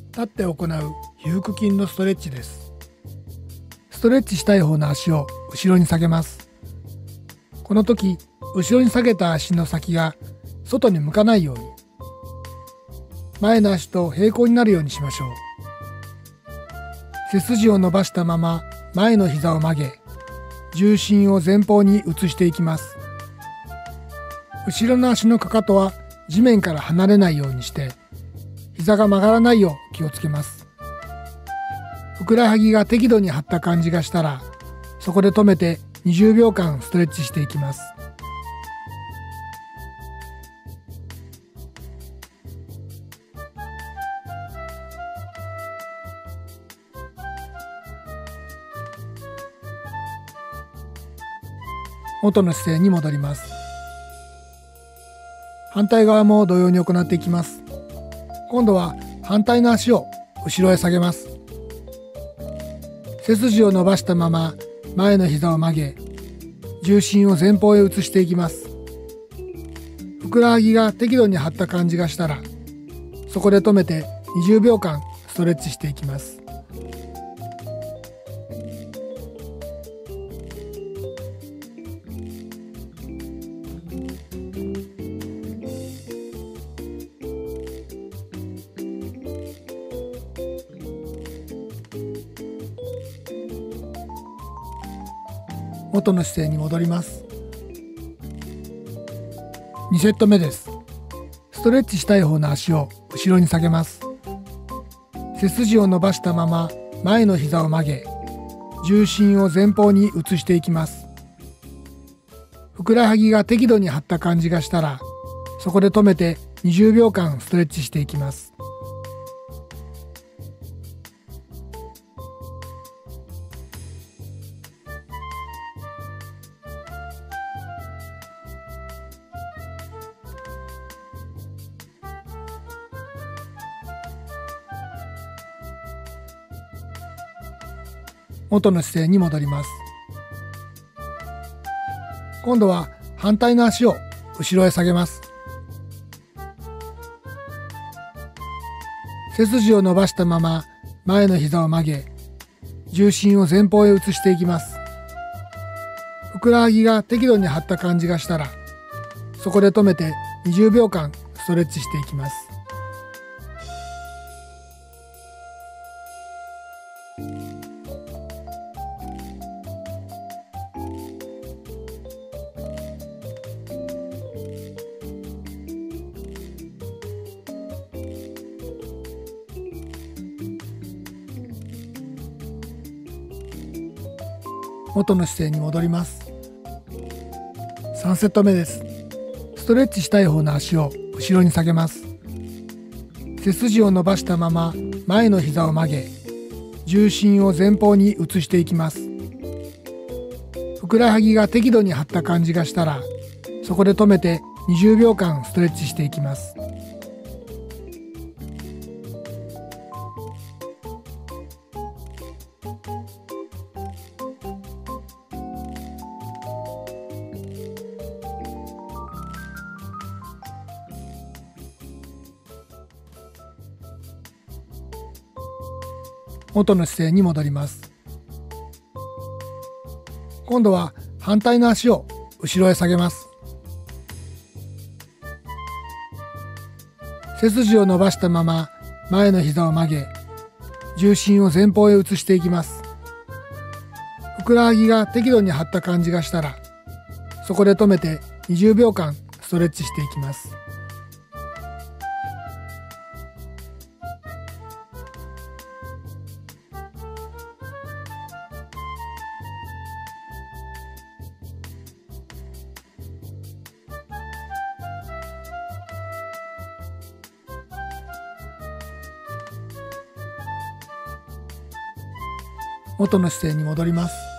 立って行う腓腹筋のストレッチです。ストレッチしたい方の足を後ろに下げます。この時、後ろに下げた足の先が外に向かないように、前の足と平行になるようにしましょう。背筋を伸ばしたまま前の膝を曲げ、重心を前方に移していきます。後ろの足のかかとは地面から離れないようにして、膝が曲がらないよう気をつけます。ふくらはぎが適度に張った感じがしたら、そこで止めて20秒間ストレッチしていきます。元の姿勢に戻ります。反対側も同様に行っていきます。今度は反対の足を後ろへ下げます。背筋を伸ばしたまま前の膝を曲げ、重心を前方へ移していきます。ふくらはぎが適度に張った感じがしたら、そこで止めて20秒間ストレッチしていきます。元の姿勢に戻ります。2セット目です。ストレッチしたい方の足を後ろに下げます。背筋を伸ばしたまま前の膝を曲げ、重心を前方に移していきます。ふくらはぎが適度に張った感じがしたら、そこで止めて20秒間ストレッチしていきます。元の姿勢に戻ります。今度は反対の足を後ろへ下げます。背筋を伸ばしたまま前の膝を曲げ、重心を前方へ移していきます。ふくらはぎが適度に張った感じがしたら、そこで止めて20秒間ストレッチしていきます。元の姿勢に戻ります。3セット目です。ストレッチしたい方の足を後ろに下げます。背筋を伸ばしたまま前の膝を曲げ、重心を前方に移していきます。ふくらはぎが適度に張った感じがしたら、そこで止めて20秒間ストレッチしていきます。元の姿勢に戻ります。今度は反対の足を後ろへ下げます。背筋を伸ばしたまま前の膝を曲げ、重心を前方へ移していきます。ふくらはぎが適度に張った感じがしたら、そこで止めて20秒間ストレッチしていきます。元の姿勢に戻ります。